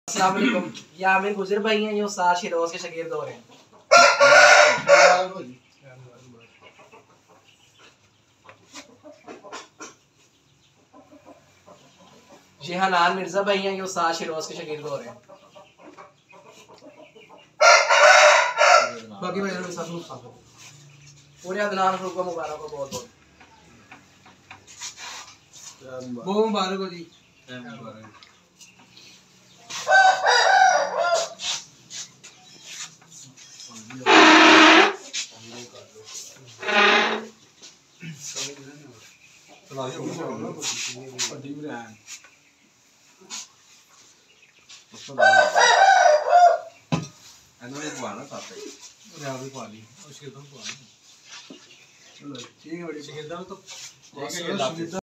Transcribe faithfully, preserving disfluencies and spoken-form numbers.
अस्सलाम वालेकुम। ये आमिर गुजर भाई हैं, ये उस्ताद शिरोज के शागिर्द हो रहे हैं। ये हनान मिर्जा भाई हैं, ये उस्ताद शिरोज के शागिर्द हो रहे हैं। बाकी भाई लोग सब लोग पूरे अदनान ग्रुप को मुबारक हो, बहुत बहुत बहुत मुबारक हो जी। ठीक है, बड़ी